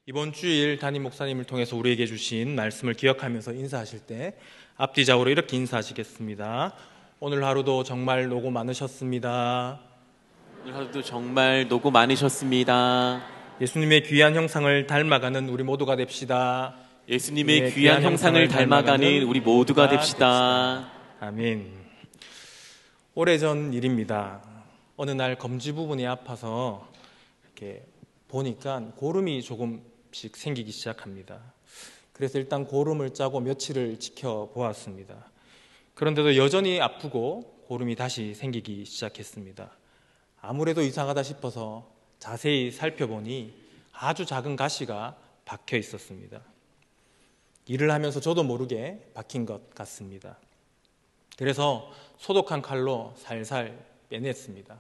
이번 주일 담임 목사님을 통해서 우리에게 주신 말씀을 기억하면서 인사하실 때 앞뒤좌우로 이렇게 인사하시겠습니다. 오늘 하루도 정말 노고 많으셨습니다. 오늘 하루도 정말 노고 많으셨습니다. 예수님의 귀한 형상을 닮아가는 우리 모두가 됩시다. 예수님의 귀한 형상을 닮아가는 우리 모두가 됩시다. 아멘. 오래전 일입니다. 어느 날 검지 부분이 아파서 이렇게 보니까 고름이 조금씩 생기기 시작합니다. 그래서 일단 고름을 짜고 며칠을 지켜보았습니다. 그런데도 여전히 아프고 고름이 다시 생기기 시작했습니다. 아무래도 이상하다 싶어서 자세히 살펴보니 아주 작은 가시가 박혀 있었습니다. 일을 하면서 저도 모르게 박힌 것 같습니다. 그래서 소독한 칼로 살살 빼냈습니다.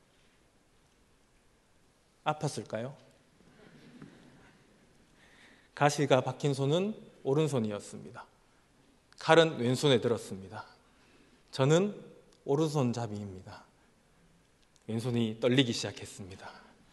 아팠을까요? 가시가 박힌 손은 오른손이었습니다. 칼은 왼손에 들었습니다. 저는 오른손잡이입니다. 왼손이 떨리기 시작했습니다.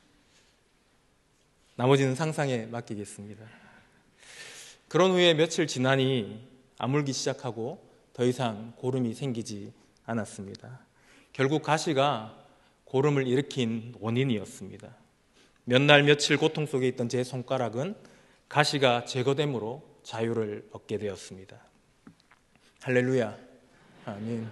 나머지는 상상에 맡기겠습니다. 그런 후에 며칠 지나니 아물기 시작하고 더 이상 고름이 생기지 않았습니다. 결국 가시가 고름을 일으킨 원인이었습니다. 몇 날 며칠 고통 속에 있던 제 손가락은 가시가 제거됨으로 자유를 얻게 되었습니다. 할렐루야. 아멘.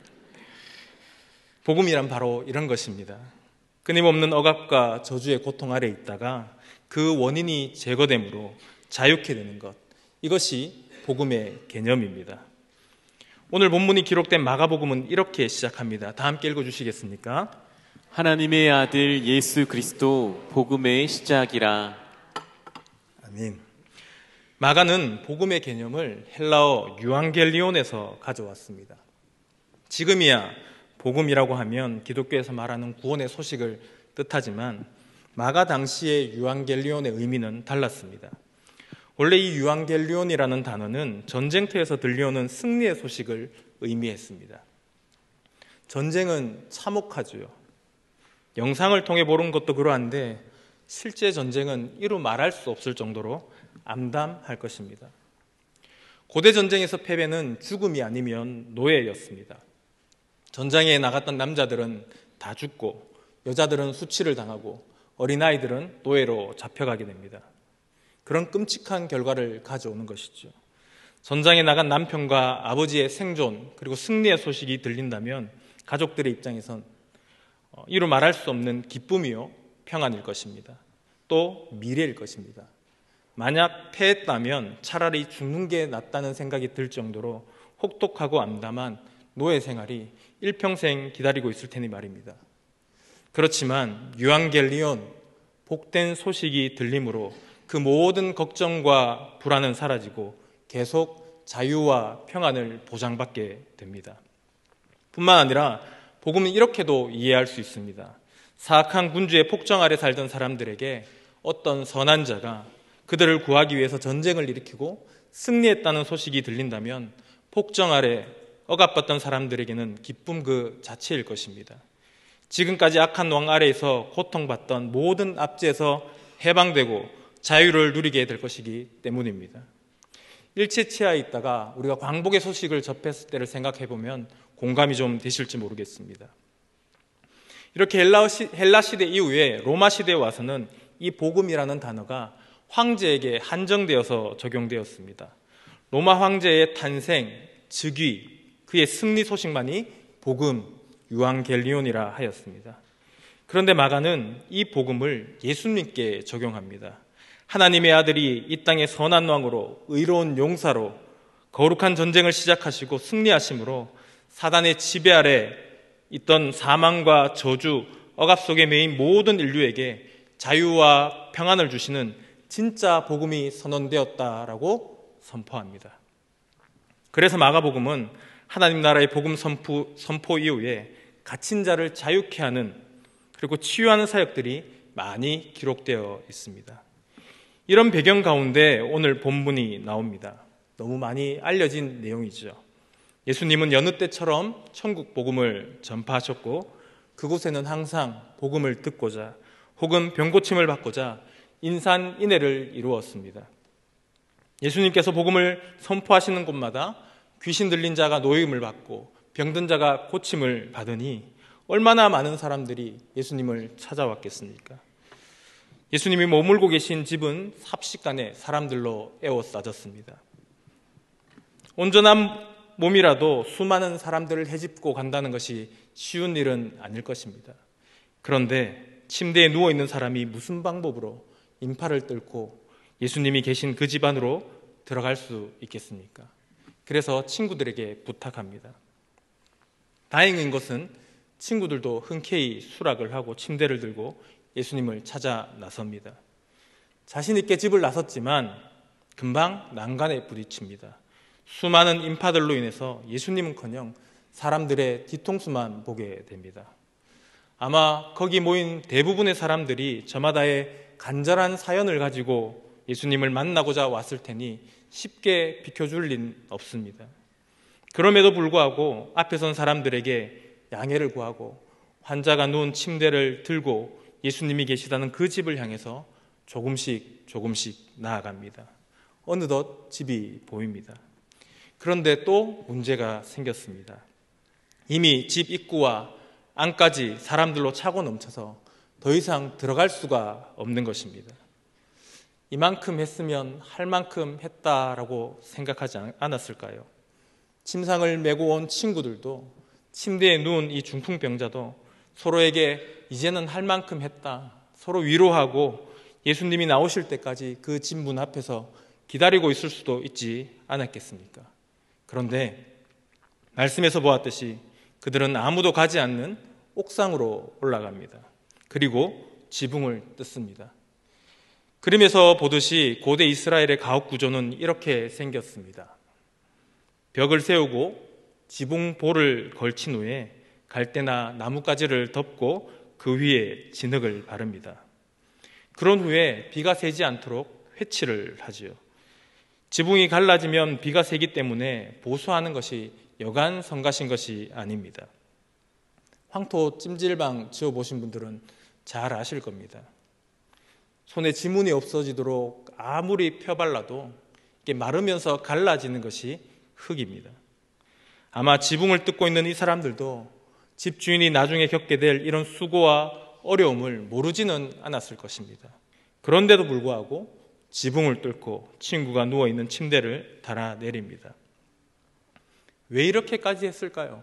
복음이란 바로 이런 것입니다. 끊임없는 억압과 저주의 고통 아래 있다가 그 원인이 제거됨으로 자유케 되는 것, 이것이 복음의 개념입니다. 오늘 본문이 기록된 마가복음은 이렇게 시작합니다. 다 함께 읽어주시겠습니까? 하나님의 아들 예수 그리스도 복음의 시작이라. 아멘. 마가는 복음의 개념을 헬라어 유앙겔리온에서 가져왔습니다. 지금이야 복음이라고 하면 기독교에서 말하는 구원의 소식을 뜻하지만 마가 당시의 유앙겔리온의 의미는 달랐습니다. 원래 이 유앙겔리온이라는 단어는 전쟁터에서 들려오는 승리의 소식을 의미했습니다. 전쟁은 참혹하죠. 영상을 통해 보는 것도 그러한데 실제 전쟁은 이루 말할 수 없을 정도로 암담할 것입니다. 고대 전쟁에서 패배는 죽음이 아니면 노예였습니다. 전장에 나갔던 남자들은 다 죽고 여자들은 수치를 당하고 어린아이들은 노예로 잡혀가게 됩니다. 그런 끔찍한 결과를 가져오는 것이죠. 전장에 나간 남편과 아버지의 생존 그리고 승리의 소식이 들린다면 가족들의 입장에선 이루 말할 수 없는 기쁨이요 평안일 것입니다. 또 미래일 것입니다. 만약 패했다면 차라리 죽는 게 낫다는 생각이 들 정도로 혹독하고 암담한 노예 생활이 일평생 기다리고 있을 테니 말입니다. 그렇지만 유앙겔리온, 복된 소식이 들림으로 그 모든 걱정과 불안은 사라지고 계속 자유와 평안을 보장받게 됩니다. 뿐만 아니라 복음은 이렇게도 이해할 수 있습니다. 사악한 군주의 폭정 아래 살던 사람들에게 어떤 선한 자가 그들을 구하기 위해서 전쟁을 일으키고 승리했다는 소식이 들린다면 폭정 아래 억압받던 사람들에게는 기쁨 그 자체일 것입니다. 지금까지 악한 왕 아래에서 고통받던 모든 압제에서 해방되고 자유를 누리게 될 것이기 때문입니다. 일체치하에 있다가 우리가 광복의 소식을 접했을 때를 생각해보면 공감이 좀 되실지 모르겠습니다. 이렇게 헬라 시대 이후에 로마 시대에 와서는 이 복음이라는 단어가 황제에게 한정되어서 적용되었습니다. 로마 황제의 탄생, 즉위, 그의 승리 소식만이 복음, 유앙겔리온이라 하였습니다. 그런데 마가는 이 복음을 예수님께 적용합니다. 하나님의 아들이 이 땅의 선한 왕으로 의로운 용사로 거룩한 전쟁을 시작하시고 승리하심으로 사단의 지배 아래 있던 사망과 저주, 억압 속에 매인 모든 인류에게 자유와 평안을 주시는 진짜 복음이 선언되었다라고 선포합니다. 그래서 마가복음은 하나님 나라의 복음 선포 이후에 갇힌 자를 자유케 하는 그리고 치유하는 사역들이 많이 기록되어 있습니다. 이런 배경 가운데 오늘 본문이 나옵니다. 너무 많이 알려진 내용이죠. 예수님은 여느 때처럼 천국 복음을 전파하셨고 그곳에는 항상 복음을 듣고자 혹은 병고침을 받고자 인산인해를 이루었습니다. 예수님께서 복음을 선포하시는 곳마다 귀신 들린 자가 노임을 받고 병든 자가 고침을 받으니 얼마나 많은 사람들이 예수님을 찾아왔겠습니까? 예수님이 머물고 계신 집은 삽시간에 사람들로 에워싸졌습니다. 온전한 몸이라도 수많은 사람들을 헤집고 간다는 것이 쉬운 일은 아닐 것입니다. 그런데 침대에 누워있는 사람이 무슨 방법으로 인파를 뚫고 예수님이 계신 그 집 안으로 들어갈 수 있겠습니까? 그래서 친구들에게 부탁합니다. 다행인 것은 친구들도 흔쾌히 수락을 하고 침대를 들고 예수님을 찾아 나섭니다. 자신 있게 집을 나섰지만 금방 난간에 부딪힙니다. 수많은 인파들로 인해서 예수님은커녕 사람들의 뒤통수만 보게 됩니다. 아마 거기 모인 대부분의 사람들이 저마다의 간절한 사연을 가지고 예수님을 만나고자 왔을 테니 쉽게 비켜줄 리는 없습니다. 그럼에도 불구하고 앞에 선 사람들에게 양해를 구하고 환자가 누운 침대를 들고 예수님이 계시다는 그 집을 향해서 조금씩 나아갑니다. 어느덧 집이 보입니다. 그런데 또 문제가 생겼습니다. 이미 집 입구와 안까지 사람들로 차고 넘쳐서 더 이상 들어갈 수가 없는 것입니다. 이만큼 했으면 할 만큼 했다라고 생각하지 않았을까요? 침상을 메고 온 친구들도 침대에 누운 이 중풍병자도 서로에게 이제는 할 만큼 했다, 서로 위로하고 예수님이 나오실 때까지 그 집 문 앞에서 기다리고 있을 수도 있지 않았겠습니까? 그런데 말씀에서 보았듯이 그들은 아무도 가지 않는 옥상으로 올라갑니다. 그리고 지붕을 뜯습니다. 그림에서 보듯이 고대 이스라엘의 가옥 구조는 이렇게 생겼습니다. 벽을 세우고 지붕볼을 걸친 후에 갈대나 나뭇가지를 덮고 그 위에 진흙을 바릅니다. 그런 후에 비가 새지 않도록 회치를 하지요. 지붕이 갈라지면 비가 새기 때문에 보수하는 것이 여간 성가신 것이 아닙니다. 황토 찜질방 지어보신 분들은 잘 아실 겁니다. 손에 지문이 없어지도록 아무리 펴발라도 이게 마르면서 갈라지는 것이 흙입니다. 아마 지붕을 뜯고 있는 이 사람들도 집주인이 나중에 겪게 될 이런 수고와 어려움을 모르지는 않았을 것입니다. 그런데도 불구하고 지붕을 뚫고 친구가 누워있는 침대를 달아내립니다. 왜 이렇게까지 했을까요?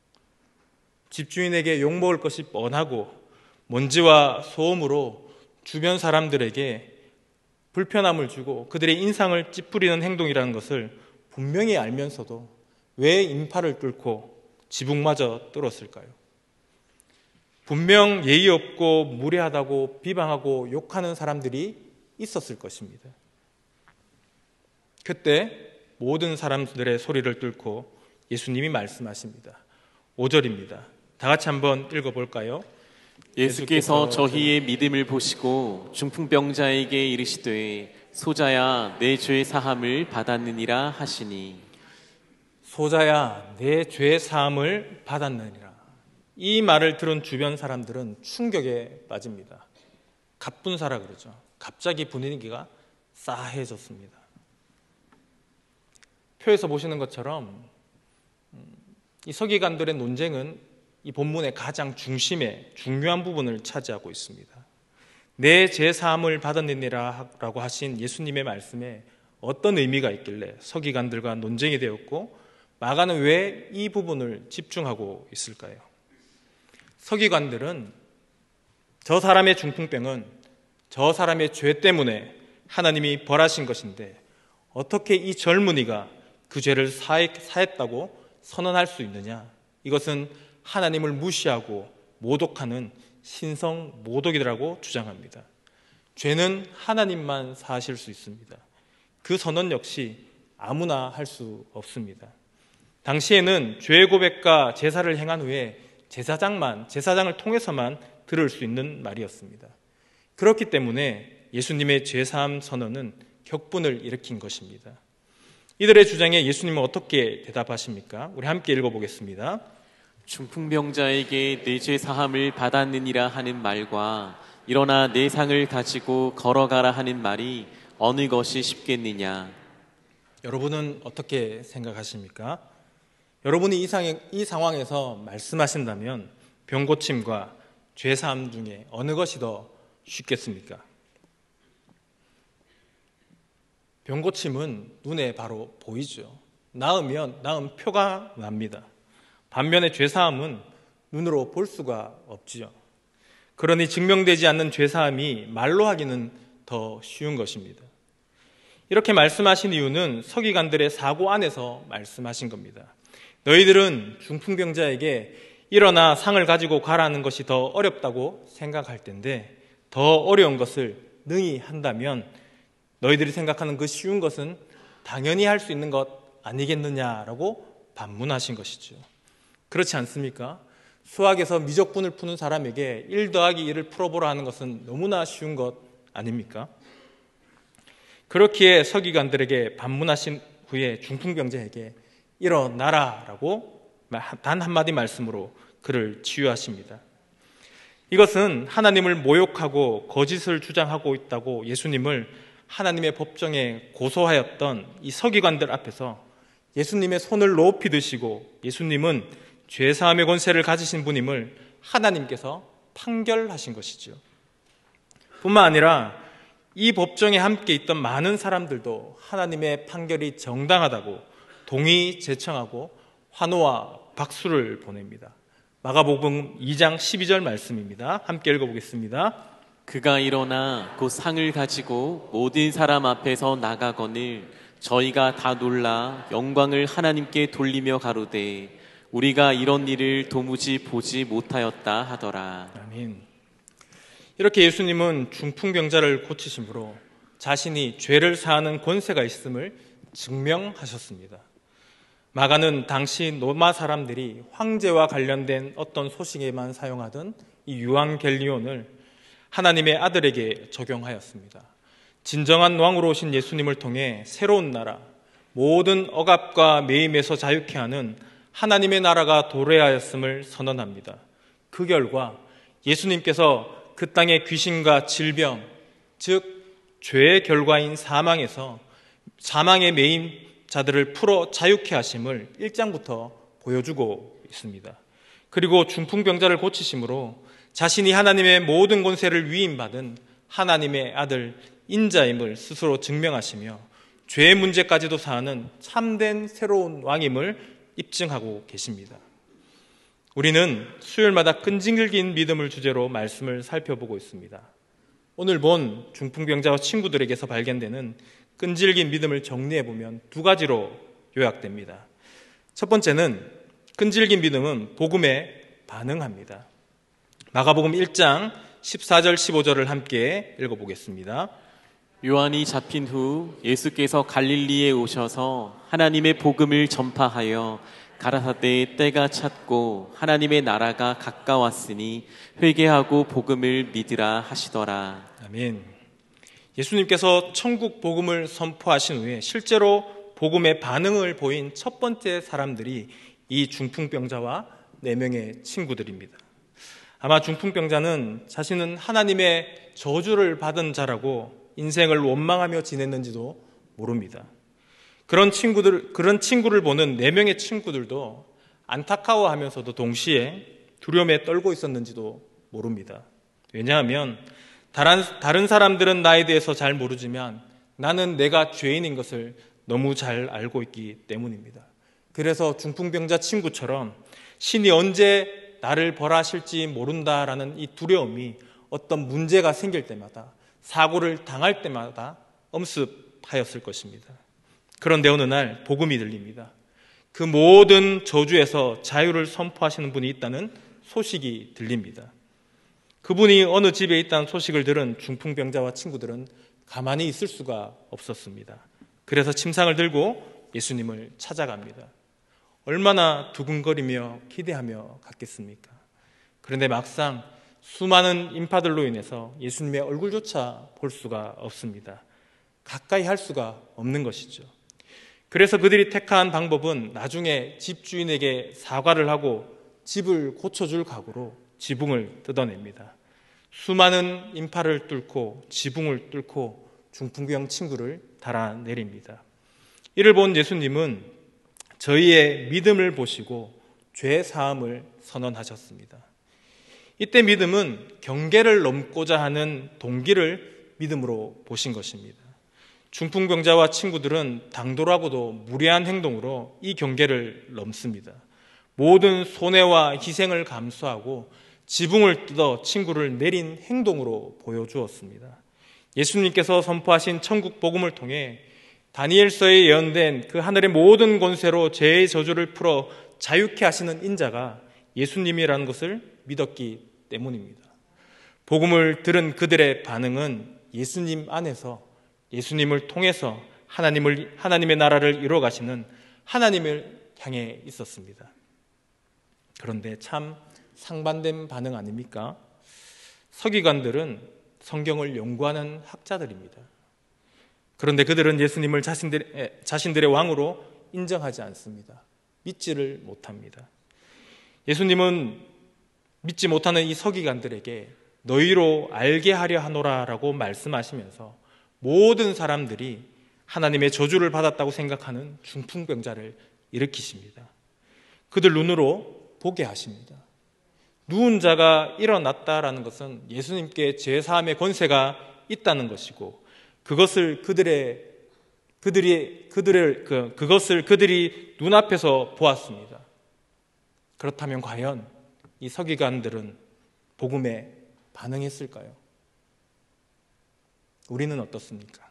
집주인에게 욕먹을 것이 뻔하고 먼지와 소음으로 주변 사람들에게 불편함을 주고 그들의 인상을 찌푸리는 행동이라는 것을 분명히 알면서도 왜 인파를 뚫고 지붕마저 뚫었을까요? 분명 예의 없고 무례하다고 비방하고 욕하는 사람들이 있었을 것입니다. 그때 모든 사람들의 소리를 뚫고 예수님이 말씀하십니다. 5절입니다. 다 같이 한번 읽어볼까요? 예수께서 저희의 믿음을 보시고 중풍병자에게 이르시되 소자야 내 죄 사함을 받았느니라 하시니. 소자야 내 죄 사함을 받았느니라. 이 말을 들은 주변 사람들은 충격에 빠집니다. 갑분사라 그러죠. 갑자기 분위기가 싸해졌습니다. 표에서 보시는 것처럼 이 서기관들의 논쟁은 이 본문의 가장 중심에 중요한 부분을 차지하고 있습니다. 내 죄 사함을 받았느니라 라고 하신 예수님의 말씀에 어떤 의미가 있길래 서기관들과 논쟁이 되었고 마가는 왜 이 부분을 집중하고 있을까요? 서기관들은 저 사람의 중풍병은 저 사람의 죄 때문에 하나님이 벌하신 것인데 어떻게 이 젊은이가 그 죄를 사했다고 선언할 수 있느냐? 이것은 하나님을 무시하고 모독하는 신성 모독이라고 주장합니다. 죄는 하나님만 사하실 수 있습니다. 그 선언 역시 아무나 할 수 없습니다. 당시에는 죄 고백과 제사를 행한 후에 제사장을 통해서만 들을 수 있는 말이었습니다. 그렇기 때문에 예수님의 죄사함 선언은 격분을 일으킨 것입니다. 이들의 주장에 예수님은 어떻게 대답하십니까? 우리 함께 읽어보겠습니다. 중풍병자에게 내 죄 사함을 받았느니라 하는 말과 일어나 내 상을 가지고 걸어가라 하는 말이 어느 것이 쉽겠느냐. 여러분은 어떻게 생각하십니까? 여러분이 이 상황에서 말씀하신다면 병고침과 죄사함 중에 어느 것이 더 쉽겠습니까? 병고침은 눈에 바로 보이죠. 나으면 나은 표가 납니다. 반면에 죄사함은 눈으로 볼 수가 없지요. 그러니 증명되지 않는 죄사함이 말로 하기는 더 쉬운 것입니다. 이렇게 말씀하신 이유는 서기관들의 사고 안에서 말씀하신 겁니다. 너희들은 중풍병자에게 일어나 상을 가지고 가라는 것이 더 어렵다고 생각할 텐데 더 어려운 것을 능히 한다면 너희들이 생각하는 그 쉬운 것은 당연히 할 수 있는 것 아니겠느냐라고 반문하신 것이죠. 그렇지 않습니까? 수학에서 미적분을 푸는 사람에게 1 더하기 1을 풀어보라 하는 것은 너무나 쉬운 것 아닙니까? 그렇기에 서기관들에게 반문하신 후에 중풍병자에게 일어나라라고 단 한마디 말씀으로 그를 치유하십니다. 이것은 하나님을 모욕하고 거짓을 주장하고 있다고 예수님을 하나님의 법정에 고소하였던 이 서기관들 앞에서 예수님의 손을 높이 드시고 예수님은 죄사함의 권세를 가지신 분임을 하나님께서 판결하신 것이죠. 뿐만 아니라 이 법정에 함께 있던 많은 사람들도 하나님의 판결이 정당하다고 동의 제청하고 환호와 박수를 보냅니다. 마가복음 2장 12절 말씀입니다. 함께 읽어보겠습니다. 그가 일어나 곧 상을 가지고 모든 사람 앞에서 나가거늘 저희가 다 놀라 영광을 하나님께 돌리며 가로되 우리가 이런 일을 도무지 보지 못하였다 하더라. 아멘. 이렇게 예수님은 중풍병자를 고치심으로 자신이 죄를 사하는 권세가 있음을 증명하셨습니다. 마가는 당시 로마 사람들이 황제와 관련된 어떤 소식에만 사용하던 이 유앙겔리온을 하나님의 아들에게 적용하였습니다. 진정한 왕으로 오신 예수님을 통해 새로운 나라, 모든 억압과 매임에서 자유케 하는 하나님의 나라가 도래하였음을 선언합니다. 그 결과 예수님께서 그 땅의 귀신과 질병, 즉 죄의 결과인 사망에서 사망의 매임자들을 풀어 자유케 하심을 1장부터 보여주고 있습니다. 그리고 중풍병자를 고치심으로 자신이 하나님의 모든 권세를 위임받은 하나님의 아들 인자임을 스스로 증명하시며 죄의 문제까지도 사하는 참된 새로운 왕임을 입증하고 계십니다. 우리는 수요일마다 끈질긴 믿음을 주제로 말씀을 살펴보고 있습니다. 오늘 본 중풍병자와 친구들에게서 발견되는 끈질긴 믿음을 정리해보면 2가지로 요약됩니다. 첫 번째는 끈질긴 믿음은 복음에 반응합니다. 마가복음 1장 14절 15절을 함께 읽어보겠습니다. 요한이 잡힌 후 예수께서 갈릴리에 오셔서 하나님의 복음을 전파하여 가라사대 때가 찼고 하나님의 나라가 가까웠으니 회개하고 복음을 믿으라 하시더라. 아멘. 예수님께서 천국 복음을 선포하신 후에 실제로 복음의 반응을 보인 첫 번째 사람들이 이 중풍병자와 4명의 친구들입니다. 아마 중풍병자는 자신은 하나님의 저주를 받은 자라고 인생을 원망하며 지냈는지도 모릅니다. 그런 친구를 보는 4명의 친구들도 안타까워하면서도 동시에 두려움에 떨고 있었는지도 모릅니다. 왜냐하면 다른 사람들은 나에 대해서 잘 모르지만 나는 내가 죄인인 것을 너무 잘 알고 있기 때문입니다. 그래서 중풍병자 친구처럼 신이 언제 나를 벌하실지 모른다라는 이 두려움이 어떤 문제가 생길 때마다 사고를 당할 때마다 엄습하였을 것입니다. 그런데 어느 날 복음이 들립니다. 그 모든 저주에서 자유를 선포하시는 분이 있다는 소식이 들립니다. 그분이 어느 집에 있다는 소식을 들은 중풍병자와 친구들은 가만히 있을 수가 없었습니다. 그래서 침상을 들고 예수님을 찾아갑니다. 얼마나 두근거리며 기대하며 갔겠습니까? 그런데 막상 수많은 인파들로 인해서 예수님의 얼굴조차 볼 수가 없습니다. 가까이 할 수가 없는 것이죠. 그래서 그들이 택한 방법은 나중에 집주인에게 사과를 하고 집을 고쳐줄 각오로 지붕을 뜯어냅니다. 수많은 인파를 뚫고 지붕을 뚫고 중풍병 친구를 달아내립니다. 이를 본 예수님은 저희의 믿음을 보시고 죄 사함을 선언하셨습니다. 이때 믿음은 경계를 넘고자 하는 동기를 믿음으로 보신 것입니다. 중풍병자와 친구들은 당돌하고도 무례한 행동으로 이 경계를 넘습니다. 모든 손해와 희생을 감수하고 지붕을 뜯어 친구를 내린 행동으로 보여주었습니다. 예수님께서 선포하신 천국 복음을 통해 다니엘서에 예언된 그 하늘의 모든 권세로 죄의 저주를 풀어 자유케 하시는 인자가 예수님이라는 것을 믿었기 때문입니다. 복음을 들은 그들의 반응은 예수님 안에서, 예수님을 통해서 하나님의 나라를 이루어 가시는 하나님을 향해 있었습니다. 그런데 참 상반된 반응 아닙니까? 서기관들은 성경을 연구하는 학자들입니다. 그런데 그들은 예수님을 자신들의 왕으로 인정하지 않습니다. 믿지를 못합니다. 예수님은 믿지 못하는 이 서기관들에게 너희로 알게 하려 하노라라고 말씀하시면서 모든 사람들이 하나님의 저주를 받았다고 생각하는 중풍병자를 일으키십니다. 그들 눈으로 보게 하십니다. 누운 자가 일어났다라는 것은 예수님께 죄사함의 권세가 있다는 것이고 그것을 그들이 눈앞에서 보았습니다. 그렇다면 과연 이 서기관들은 복음에 반응했을까요? 우리는 어떻습니까?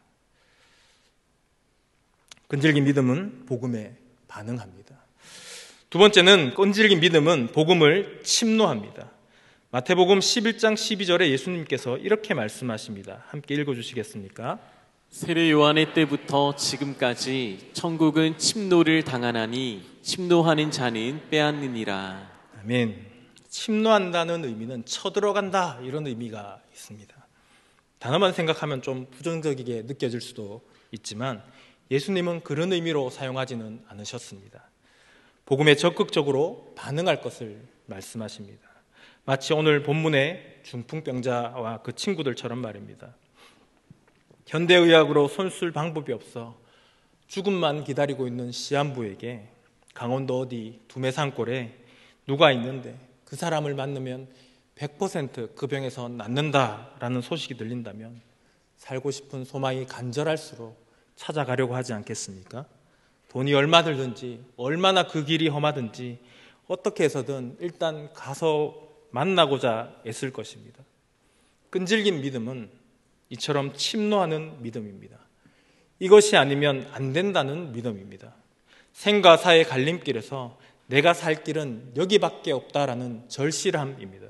끈질긴 믿음은 복음에 반응합니다. 두 번째는 끈질긴 믿음은 복음을 침노합니다. 마태복음 11장 12절에 예수님께서 이렇게 말씀하십니다. 함께 읽어주시겠습니까? 세례 요한의 때부터 지금까지 천국은 침노를 당하나니 침노하는 자는 빼앗느니라. 아멘. 침노한다는 의미는 쳐들어간다 이런 의미가 있습니다. 단어만 생각하면 좀 부정적이게 느껴질 수도 있지만 예수님은 그런 의미로 사용하지는 않으셨습니다. 복음에 적극적으로 반응할 것을 말씀하십니다. 마치 오늘 본문의 중풍병자와 그 친구들처럼 말입니다. 현대의학으로 손쓸 방법이 없어 죽음만 기다리고 있는 시한부에게 강원도 어디 두메산골에 누가 있는데 그 사람을 만나면 100% 그 병에서 낫는다라는 소식이 들린다면 살고 싶은 소망이 간절할수록 찾아가려고 하지 않겠습니까? 돈이 얼마 들든지 얼마나 그 길이 험하든지 어떻게 해서든 일단 가서 만나고자 애쓸 것입니다. 끈질긴 믿음은 이처럼 침노하는 믿음입니다. 이것이 아니면 안 된다는 믿음입니다. 생과 사의 갈림길에서 내가 살 길은 여기밖에 없다라는 절실함입니다.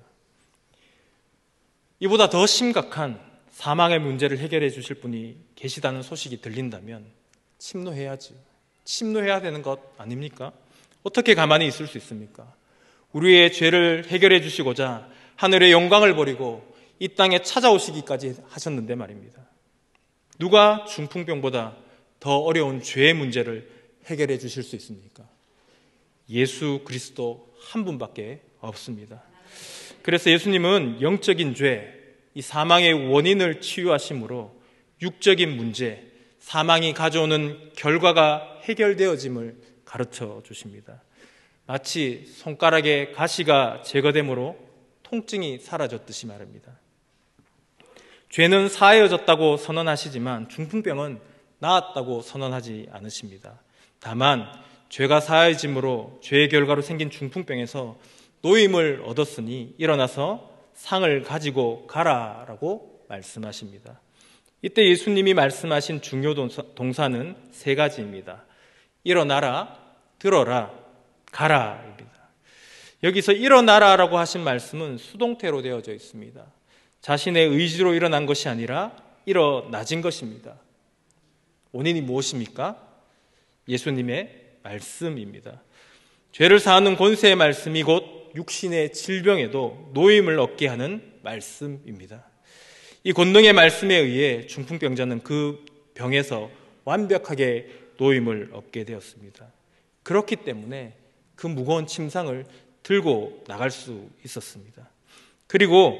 이보다 더 심각한 사망의 문제를 해결해 주실 분이 계시다는 소식이 들린다면 침노해야지. 침노해야 되는 것 아닙니까? 어떻게 가만히 있을 수 있습니까? 우리의 죄를 해결해 주시고자 하늘의 영광을 버리고 이 땅에 찾아오시기까지 하셨는데 말입니다. 누가 중풍병보다 더 어려운 죄의 문제를 해결해 주실 수 있습니까? 예수 그리스도 한 분밖에 없습니다. 그래서 예수님은 영적인 죄, 이 사망의 원인을 치유하심으로 육적인 문제, 사망이 가져오는 결과가 해결되어짐을 가르쳐 주십니다. 마치 손가락에 가시가 제거됨으로 통증이 사라졌듯이 말입니다. 죄는 사해졌다고 선언하시지만 중풍병은 나았다고 선언하지 않으십니다. 다만 죄가 사해짐으로 죄의 결과로 생긴 중풍병에서 노임을 얻었으니 일어나서 상을 가지고 가라라고 말씀하십니다. 이때 예수님이 말씀하신 중요 동사는 세 가지입니다. 일어나라, 들어라, 가라입니다. 여기서 일어나라라고 하신 말씀은 수동태로 되어져 있습니다. 자신의 의지로 일어난 것이 아니라 일어나진 것입니다. 원인이 무엇입니까? 예수님의 말씀입니다. 죄를 사하는 권세의 말씀이 곧 육신의 질병에도 노임을 얻게 하는 말씀입니다. 이 권능의 말씀에 의해 중풍병자는 그 병에서 완벽하게 노임을 얻게 되었습니다. 그렇기 때문에 그 무거운 침상을 들고 나갈 수 있었습니다. 그리고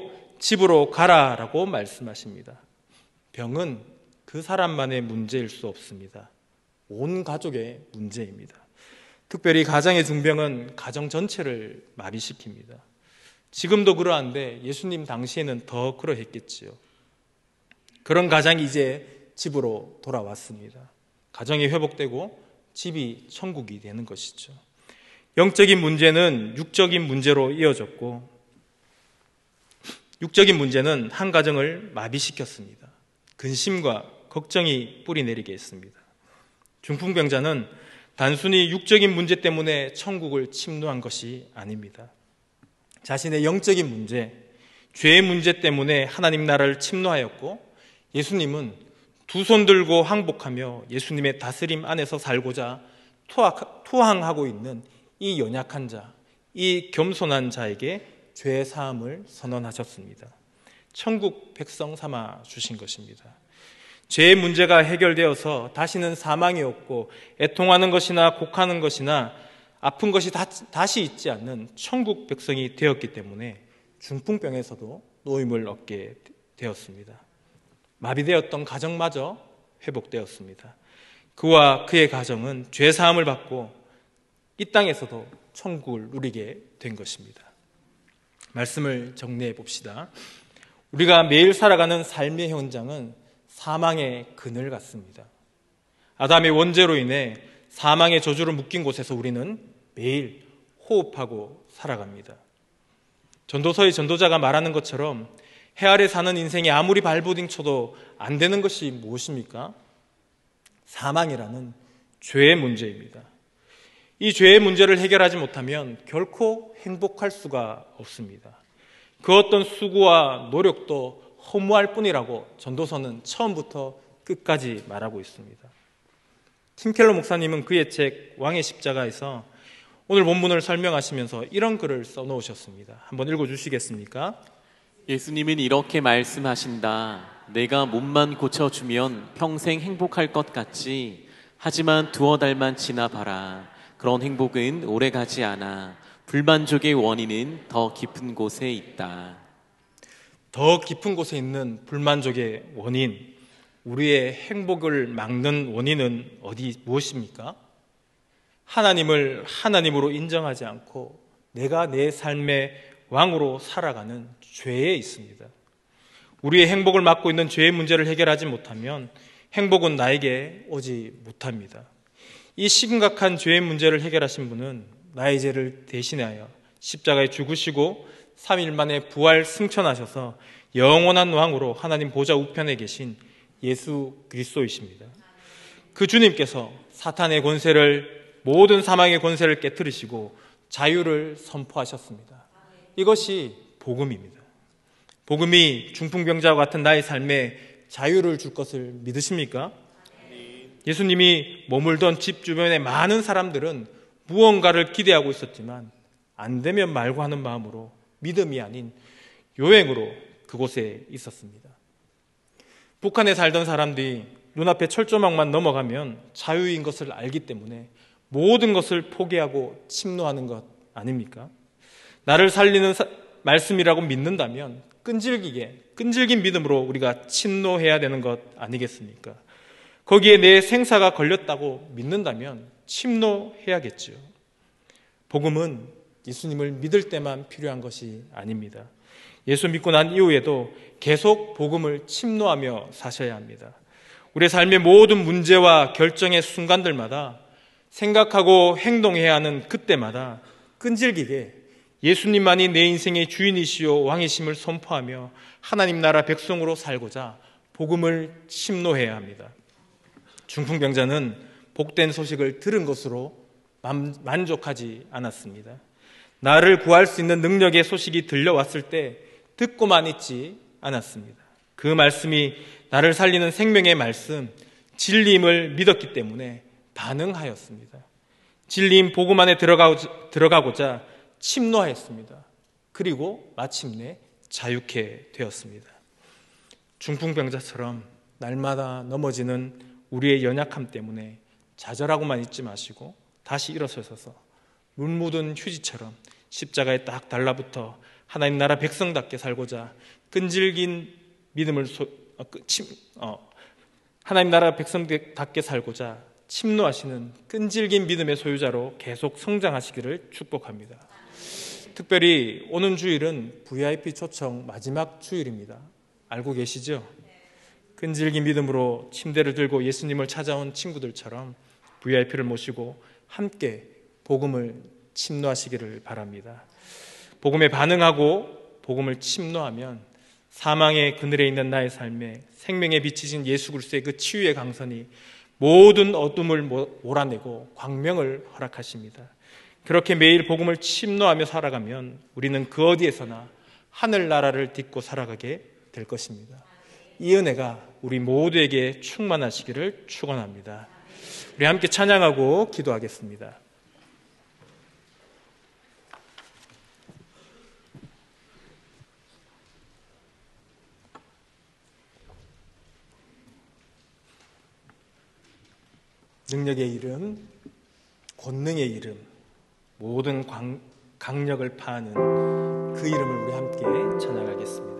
집으로 가라라고 말씀하십니다. 병은 그 사람만의 문제일 수 없습니다. 온 가족의 문제입니다. 특별히 가정의 중병은 가정 전체를 마비시킵니다. 지금도 그러한데 예수님 당시에는 더 그러했겠지요. 그런 가장이 이제 집으로 돌아왔습니다. 가정이 회복되고 집이 천국이 되는 것이죠. 영적인 문제는 육적인 문제로 이어졌고, 육적인 문제는 한 가정을 마비시켰습니다. 근심과 걱정이 뿌리내리게 했습니다. 중풍병자는 단순히 육적인 문제 때문에 천국을 침노한 것이 아닙니다. 자신의 영적인 문제, 죄의 문제 때문에 하나님 나라를 침노하였고, 예수님은 두 손 들고 항복하며 예수님의 다스림 안에서 살고자 투항하고 있는 이 연약한 자, 이 겸손한 자에게 죄 사함을 선언하셨습니다. 천국 백성 삼아 주신 것입니다. 죄의 문제가 해결되어서 다시는 사망이 없고 애통하는 것이나 곡하는 것이나 아픈 것이 다시 있지 않는 천국 백성이 되었기 때문에 중풍병에서도 노임을 얻게 되었습니다. 마비되었던 가정마저 회복되었습니다. 그와 그의 가정은 죄 사함을 받고 이 땅에서도 천국을 누리게 된 것입니다. 말씀을 정리해 봅시다. 우리가 매일 살아가는 삶의 현장은 사망의 그늘 같습니다. 아담의 원죄로 인해 사망의 저주로 묶인 곳에서 우리는 매일 호흡하고 살아갑니다. 전도서의 전도자가 말하는 것처럼 해 아래 사는 인생이 아무리 발버둥 쳐도 안 되는 것이 무엇입니까? 사망이라는 죄의 문제입니다. 이 죄의 문제를 해결하지 못하면 결코 행복할 수가 없습니다. 그 어떤 수고와 노력도 허무할 뿐이라고 전도서는 처음부터 끝까지 말하고 있습니다. 팀켈러 목사님은 그의 책 왕의 십자가에서 오늘 본문을 설명하시면서 이런 글을 써놓으셨습니다. 한번 읽어주시겠습니까? 예수님은 이렇게 말씀하신다. 내가 몸만 고쳐주면 평생 행복할 것 같지. 하지만 두어 달만 지나봐라. 그런 행복은 오래가지 않아. 불만족의 원인은 더 깊은 곳에 있다. 더 깊은 곳에 있는 불만족의 원인, 우리의 행복을 막는 원인은 무엇입니까? 하나님을 하나님으로 인정하지 않고 내가 내 삶의 왕으로 살아가는 죄에 있습니다. 우리의 행복을 막고 있는 죄의 문제를 해결하지 못하면 행복은 나에게 오지 못합니다. 이 심각한 죄의 문제를 해결하신 분은 나의 죄를 대신하여 십자가에 죽으시고 3일 만에 부활 승천하셔서 영원한 왕으로 하나님 보좌 우편에 계신 예수 그리스도이십니다. 그 주님께서 사탄의 권세를, 모든 사망의 권세를 깨뜨리시고 자유를 선포하셨습니다. 이것이 복음입니다. 복음이 중풍병자와 같은 나의 삶에 자유를 줄 것을 믿으십니까? 예수님이 머물던 집 주변의 많은 사람들은 무언가를 기대하고 있었지만 안 되면 말고 하는 마음으로 믿음이 아닌 요행으로 그곳에 있었습니다. 북한에 살던 사람들이 눈앞에 철조망만 넘어가면 자유인 것을 알기 때문에 모든 것을 포기하고 침노하는 것 아닙니까? 나를 살리는 말씀이라고 믿는다면 끈질긴 믿음으로 우리가 침노해야 되는 것 아니겠습니까? 거기에 내 생사가 걸렸다고 믿는다면 침노해야겠죠. 복음은 예수님을 믿을 때만 필요한 것이 아닙니다. 예수 믿고 난 이후에도 계속 복음을 침노하며 사셔야 합니다. 우리의 삶의 모든 문제와 결정의 순간들마다 생각하고 행동해야 하는 그때마다 끈질기게 예수님만이 내 인생의 주인이시요 왕이심을 선포하며 하나님 나라 백성으로 살고자 복음을 침노해야 합니다. 중풍병자는 복된 소식을 들은 것으로 만족하지 않았습니다. 나를 구할 수 있는 능력의 소식이 들려왔을 때 듣고만 있지 않았습니다. 그 말씀이 나를 살리는 생명의 말씀, 진리임을 믿었기 때문에 반응하였습니다. 진리인 복음 안에 들어가고자 침노하였습니다. 그리고 마침내 자유케 되었습니다. 중풍병자처럼 날마다 넘어지는 우리의 연약함 때문에 좌절하고만 있지 마시고 다시 일어서셔서 물 묻은 휴지처럼 십자가에 딱 달라붙어 하나님 나라 백성답게 살고자 끈질긴 믿음을 하나님 나라 백성답게 살고자 침노하시는 끈질긴 믿음의 소유자로 계속 성장하시기를 축복합니다. 특별히 오는 주일은 VIP 초청 마지막 주일입니다. 알고 계시죠? 끈질긴 믿음으로 침대를 들고 예수님을 찾아온 친구들처럼 VIP를 모시고 함께 복음을 침노하시기를 바랍니다. 복음에 반응하고 복음을 침노하면 사망의 그늘에 있는 나의 삶에 생명에 비치신 예수 그리스도의 그 치유의 강선이 모든 어둠을 몰아내고 광명을 허락하십니다. 그렇게 매일 복음을 침노하며 살아가면 우리는 그 어디에서나 하늘나라를 딛고 살아가게 될 것입니다. 이 은혜가 우리 모두에게 충만하시기를 축원합니다. 우리 함께 찬양하고 기도하겠습니다. 능력의 이름, 권능의 이름, 모든 강력을 파하는 그 이름을 우리 함께 찬양하겠습니다.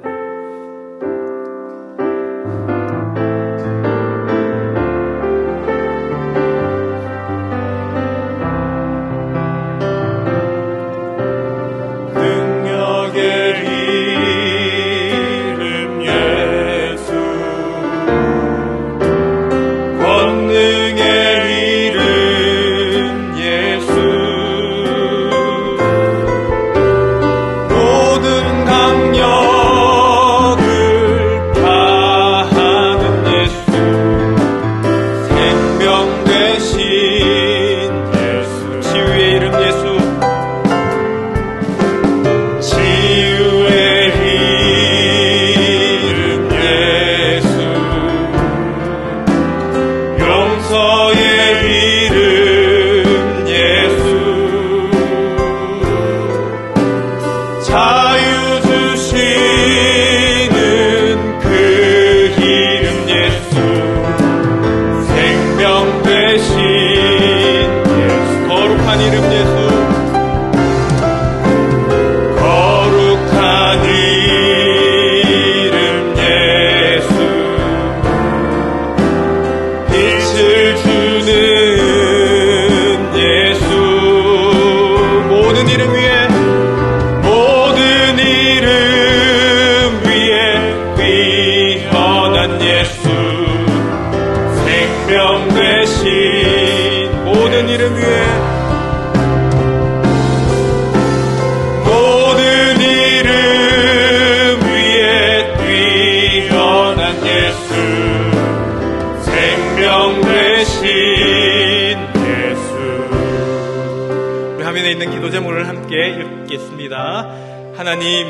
하나님,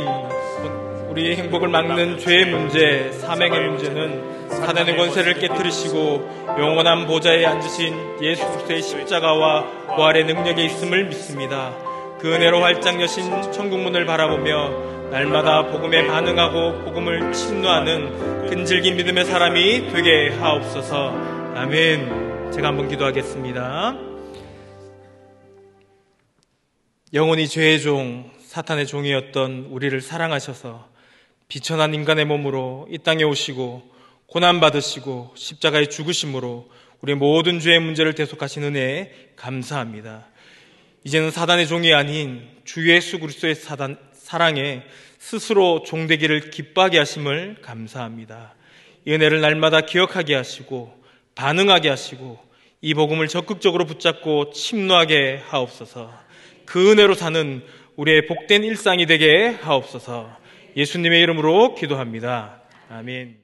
우리의 행복을 막는 죄의 문제, 사명의 문제는 사단의 권세를 깨뜨리시고 영원한 보좌에 앉으신 예수 그리스도의 십자가와 부활의 능력에 있음을 믿습니다. 그 은혜로 활짝 여신 천국문을 바라보며 날마다 복음에 반응하고 복음을 침노하는 끈질긴 믿음의 사람이 되게 하옵소서. 아멘. 제가 한번 기도하겠습니다. 영원히 죄의 종, 사탄의 종이었던 우리를 사랑하셔서 비천한 인간의 몸으로 이 땅에 오시고 고난받으시고 십자가에 죽으심으로 우리의 모든 죄의 문제를 대속하신 은혜에 감사합니다. 이제는 사단의 종이 아닌 주 예수 그리스도의 사랑에 스스로 종되기를 기뻐하게 하심을 감사합니다. 이 은혜를 날마다 기억하게 하시고 반응하게 하시고 이 복음을 적극적으로 붙잡고 침노하게 하옵소서. 그 은혜로 사는 우리의 복된 일상이 되게 하옵소서. 예수님의 이름으로 기도합니다. 아멘.